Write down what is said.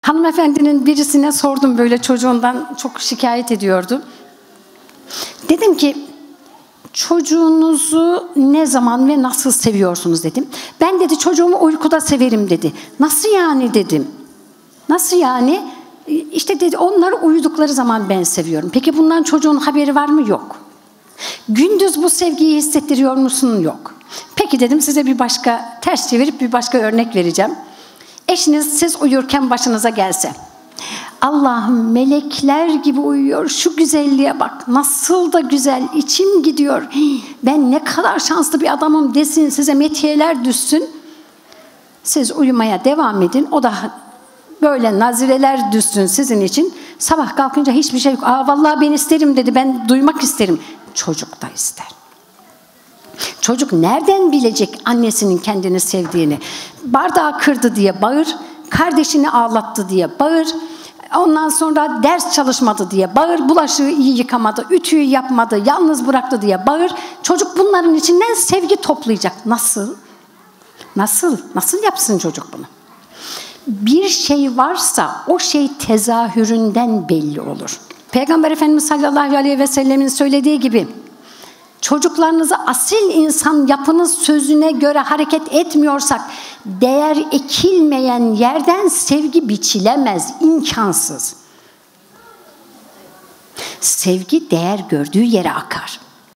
Hanımefendinin birisine sordum, böyle çocuğundan çok şikayet ediyordu. Dedim ki, çocuğunuzu ne zaman ve nasıl seviyorsunuz dedim. Ben dedi çocuğumu uykuda severim dedi. Nasıl yani dedim. Nasıl yani? İşte dedi onları uyudukları zaman ben seviyorum. Peki bundan çocuğun haberi var mı? Yok. Gündüz bu sevgiyi hissettiriyor musun? Yok. Peki dedim, size bir başka, ters çevirip bir başka örnek vereceğim. Eşiniz siz uyurken başınıza gelse, Allah'ım melekler gibi uyuyor, şu güzelliğe bak, nasıl da güzel, içim gidiyor, ben ne kadar şanslı bir adamım desin, size metiyeler düşsün. Siz uyumaya devam edin, o da böyle nazireler düşsün sizin için. Sabah kalkınca hiçbir şey yok. Vallahi ben isterim dedi, ben duymak isterim. Çocuk da ister. Çocuk nereden bilecek annesinin kendini sevdiğini? Bardağı kırdı diye bağır, kardeşini ağlattı diye bağır, ondan sonra ders çalışmadı diye bağır, bulaşığı iyi yıkamadı, ütüyü yapmadı, yalnız bıraktı diye bağır. Çocuk bunların içinden sevgi toplayacak. Nasıl? Nasıl yapsın çocuk bunu? Bir şey varsa o şey tezahüründen belli olur. Peygamber Efendimiz sallallahu aleyhi ve sellemin söylediği gibi, çocuklarınızı asil insan yapınız sözüne göre hareket etmiyorsak, değer ekilmeyen yerden sevgi biçilemez, imkansız. Sevgi değer gördüğü yere akar.